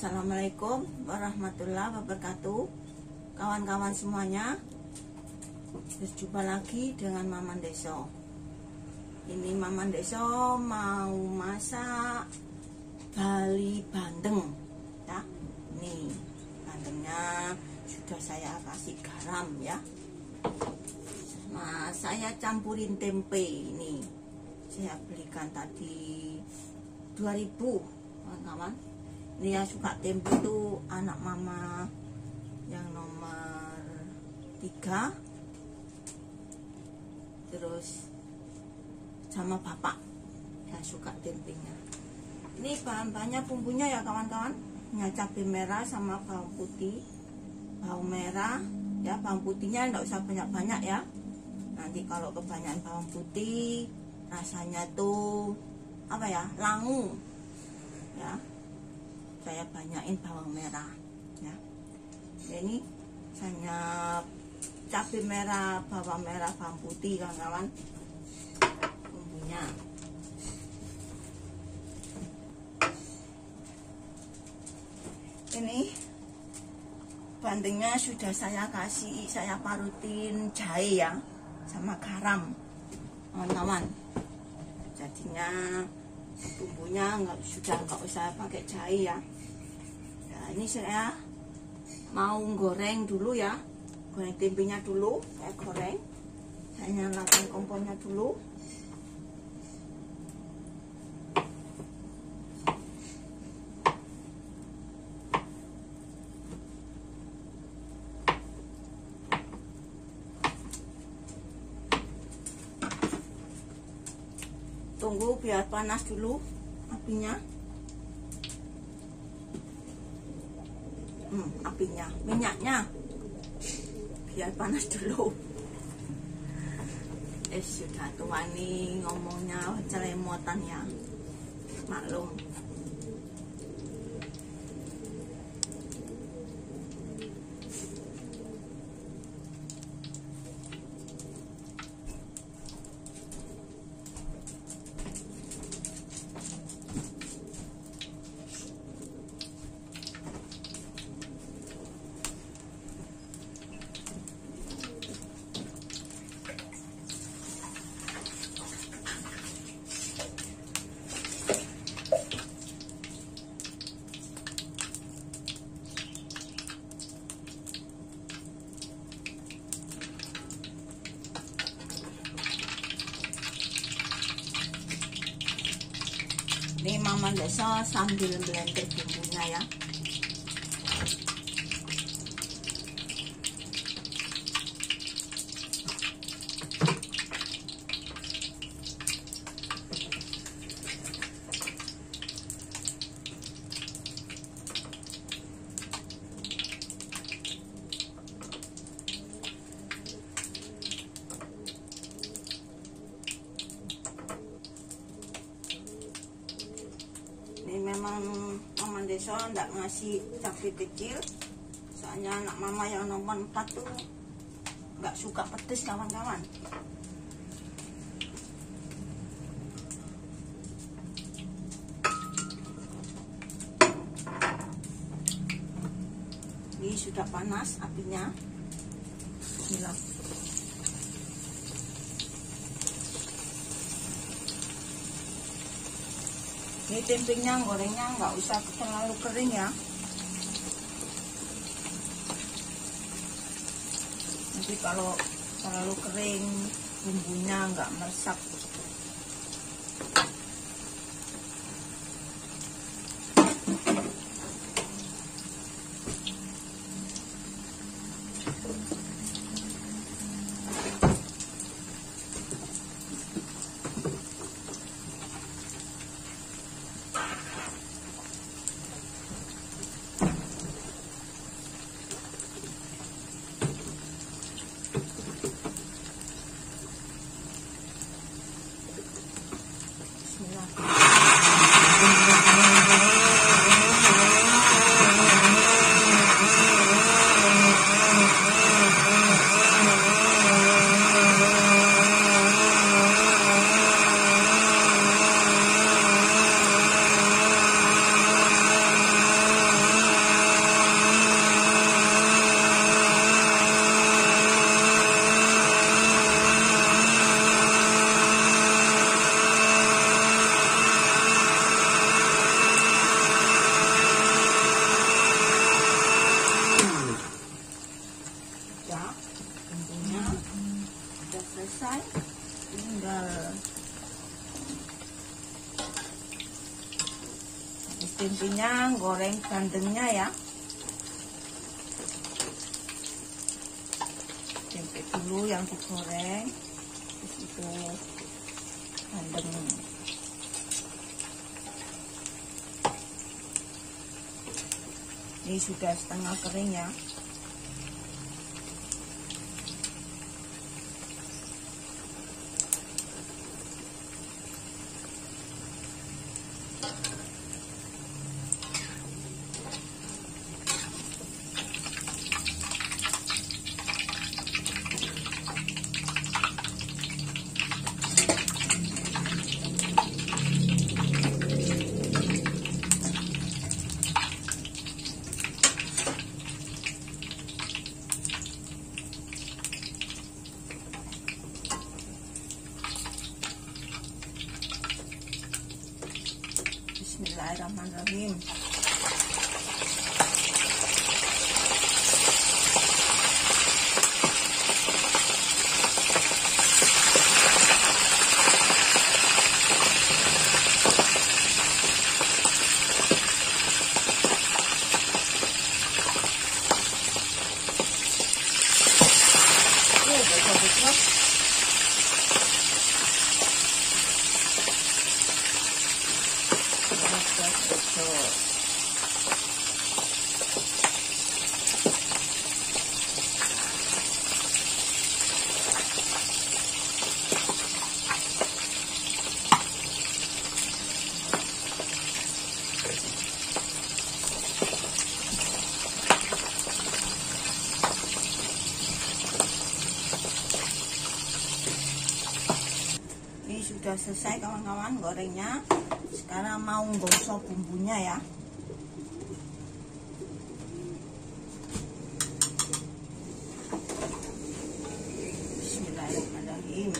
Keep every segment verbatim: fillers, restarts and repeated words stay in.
Assalamualaikum warahmatullahi wabarakatuh, kawan-kawan semuanya. Berjumpa lagi dengan Maman Deso. Ini Maman Deso mau masak Bali bandeng ya. Nih bandengnya sudah saya kasih garam ya. Nah, saya campurin tempe. Ini saya belikan tadi dua ribu, kawan-kawan. Ini yang suka tempe itu anak mama yang nomor tiga, terus sama bapak yang suka tempenya. Ini bahan-bahannya, bumbunya ya kawan-kawan, ya cabai merah sama bawang putih, bawang merah ya. Bawang putihnya enggak usah banyak-banyak ya, nanti kalau kebanyakan bawang putih rasanya tuh apa ya, langu ya. Saya banyakin bawang merah ya. Ini saya cabai merah, bawang merah, bawang putih kawan-kawan, bumbunya. Ini bandengnya sudah saya kasih, saya parutin jahe ya sama garam kawan-kawan. Jadinya bumbunya nggak, sudah nggak usah pakai jahe ya. Nah, ini saya mau goreng dulu ya, goreng tempenya dulu. Saya goreng, saya nyalakan kompornya dulu. Tunggu biar panas dulu apinya. Hmm, apinya, minyaknya biar panas dulu. Eh sudah tua nih ngomongnya celemotan ya, maklum. Ini Maman Deso sambil blender bumbunya ya. Ini memang Maman Deso enggak ngasih cabai kecil, soalnya anak mama yang nomor empat tuh nggak suka pedes kawan-kawan. Ini sudah panas apinya. Bismillah. Ini tempenya gorengnya nggak usah terlalu kering ya. Nanti kalau terlalu kering bumbunya nggak meresap. tempenya, goreng bandengnya ya. Tempe dulu yang digoreng, terus itu bandeng. Ini sudah setengah kering ya. Bismillahirrahmanirrahim. Sudah selesai kawan-kawan gorengnya. Sekarang mau gosok bumbunya ya. Bismillahirrahmanirrahim.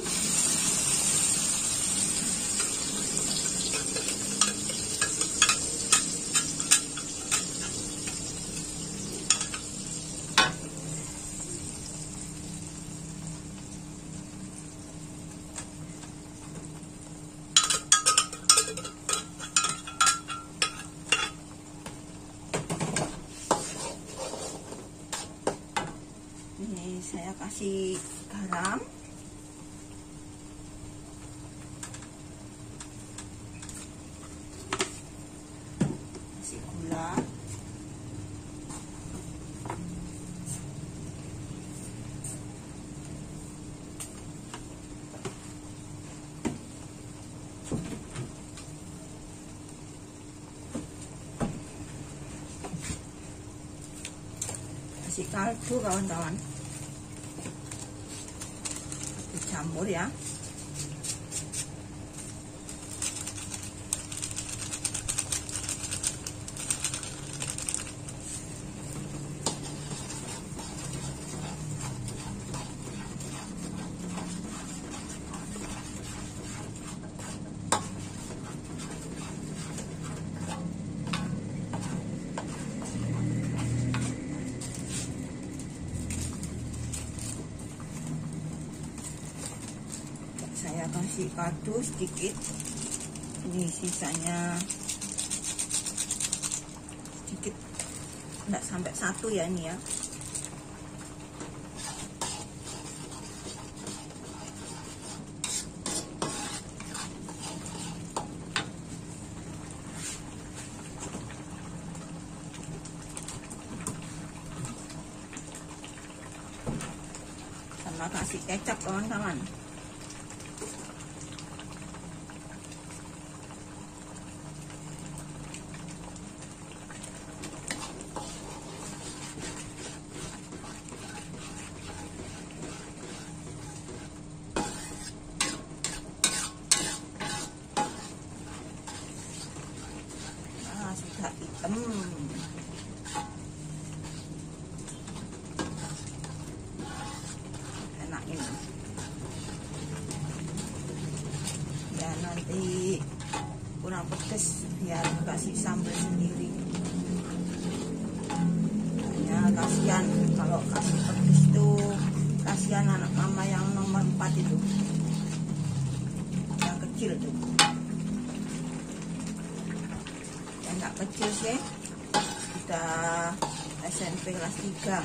Ini saya kasih garam, kasih gula, kasih kaldu kawan-kawan. Campur ya. Saya kasih kaldu sedikit. Ini sisanya sedikit, enggak sampai satu ya ini ya. Sama kasih kecap kawan-kawan. Sudah hitam. Enak ini ya, nanti kurang pedes biar kasih sambal sendiri. Hanya kasihan kalau kasih pedes tuh, kasihan anak mama yang nomor empat itu, yang kecil tuh. nggak kecil sih, udah S M P kelas tiga.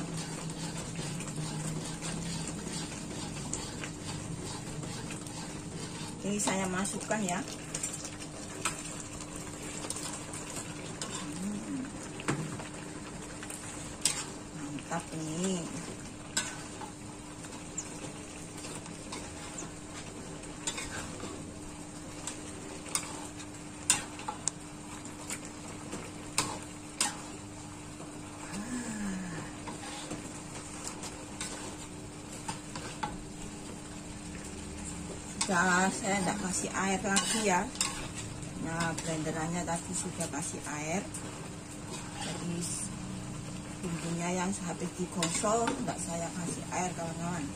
Ini saya masukkan ya. Hmm. Mantap ini. Sudah saya tidak kasih air lagi ya. Nah, blenderannya tadi sudah kasih air, jadi bumbunya yang habis digosok tidak saya kasih air kawan-kawan.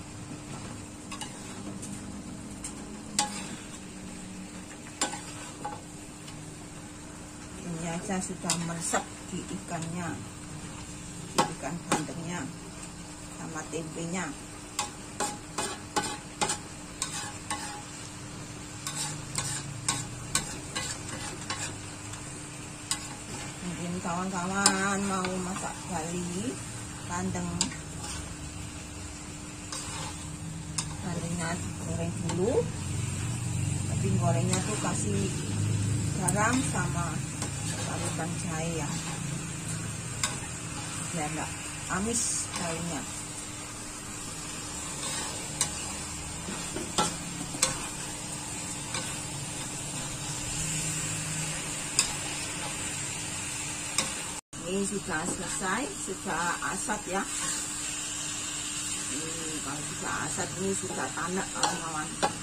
Ini aja sudah meresap di ikannya, di ikan bandengnya sama tempenya. Mungkin kawan-kawan mau masak Bali bandeng, bandengnya goreng dulu, tapi gorengnya tuh kasih garam sama parutan jahe ya, biar enggak amis kayaknya. Ini sudah selesai, sudah asat ya. Ini kalau sudah asat ini sudah tanak kawan-kawan.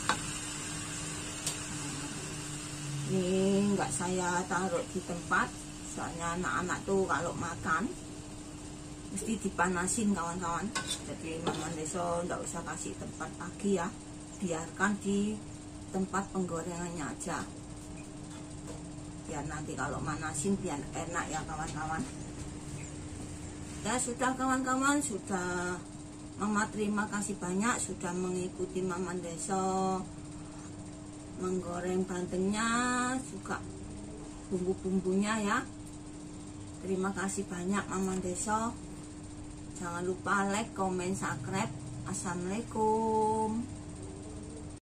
Ini enggak saya taruh di tempat, soalnya anak-anak tuh kalau makan mesti dipanasin kawan-kawan. Jadi Mama Deso enggak usah kasih tempat lagi ya, biarkan di tempat penggorengannya aja, biar nanti kalau manasin biar enak ya kawan-kawan. Ya sudah kawan-kawan, sudah. Mama terima kasih banyak sudah mengikuti Mama Deso menggoreng bandengnya, juga bumbu-bumbunya ya. Terima kasih banyak Mama Deso. Jangan lupa like, comment, subscribe. Assalamualaikum.